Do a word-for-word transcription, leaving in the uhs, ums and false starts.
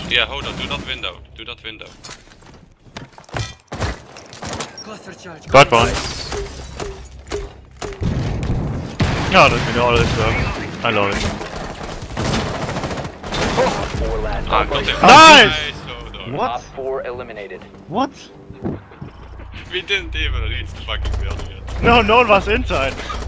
Yeah, hold on, do not window. Do not window. Got one. Ja, das can always work. I love it. Ah, got him. Nice! Hold on. What? Op four eliminated. What? We didn't even reach the fucking building yet. No, no one was inside.